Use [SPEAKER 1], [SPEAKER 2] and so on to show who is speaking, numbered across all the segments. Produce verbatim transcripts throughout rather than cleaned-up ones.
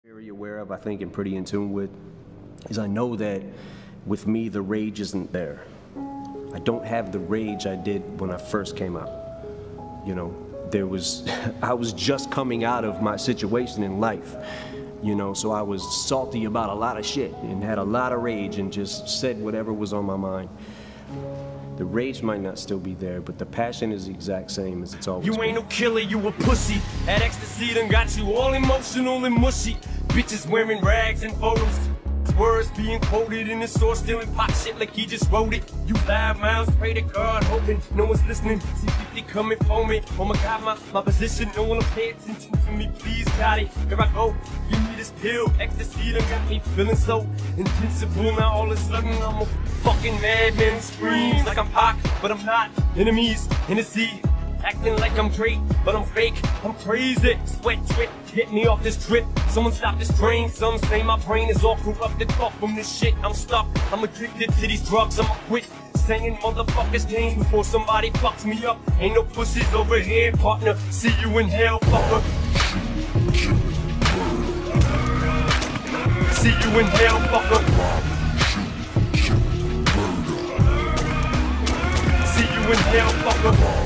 [SPEAKER 1] Very aware of, I think, and pretty in tune with, is I know that with me, the rage isn't there. I don't have the rage I did when I first came out. You know, there was, I was just coming out of my situation in life, you know, so I was salty about a lot of shit and had a lot of rage and just said whatever was on my mind. The rage might not still be there, but the passion is the exact same as it's always been.
[SPEAKER 2] You ain't no killer, you a pussy. That ecstasy done got you all emotional and mushy. Bitches wearing rags and photos. Words being quoted in the source, stealing pop shit like he just wrote it. You loud mouths, pray to God, hoping no one's listening. See fifty coming for me. Oh my God, my, my position, no one will pay attention to me. Please, God, it. Here I go. Give me this pill. Ecstasy done got me feeling so invincible. Now all of a sudden I'm a fucking madman. Screams like I'm Pac, but I'm not. Enemies in the sea. Acting like I'm great, but I'm fake, I'm crazy. Sweat drip, get me off this trip. Someone stop this train. Some say my brain is all corrupted. Fuck from this shit, I'm stuck. I'm addicted to these drugs, I'ma quit saying motherfuckers' names before somebody fucks me up. Ain't no pussies over here, partner. See you in hell, fucker. See you in hell, fucker. See you in hell, fucker.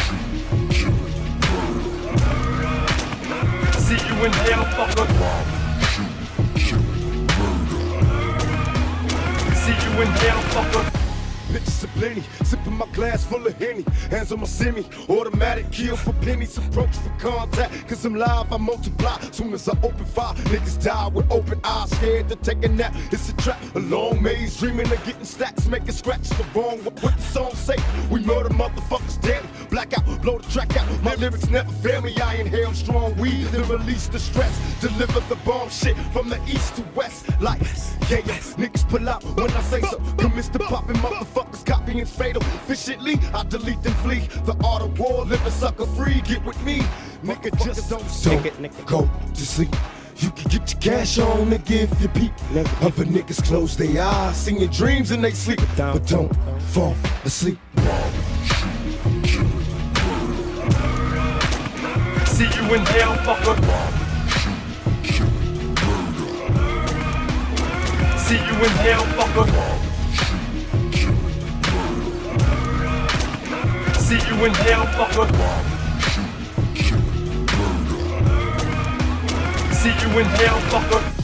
[SPEAKER 2] See you in hell, fucker. See you in hell, fucker.
[SPEAKER 3] Bitches aplenty, sipping my glass full of Henny. Hands on my semi, automatic kill for pennies. Approach for contact, cause I'm live, I multiply. Soon as I open fire, niggas die with open eyes. Scared to take a nap, it's a trap. A long maze, dreaming of getting stacks. Making scratch the wrong, what the song say? We murder motherfuckers dead. Blackout, blow the track out. My lyrics never fail me, I inhale strong weed. Then release the stress, deliver the bomb shit from the east to west. Like, yeah, yeah, niggas pull out when I say so. Commits to popping motherfuckers, copying's fatal. Efficiently, I delete and flee. The art of war, living sucker free. Get with me, nigga, just don't take it, nigga. Go to sleep. You can get your cash on, nigga, if you peep. Other niggas close their eyes, sing your dreams and they sleep. But don't fall asleep.
[SPEAKER 2] See you in hell, fucker. See you in hell, fucker. See you in hell, fucker. See you in hell, fucker.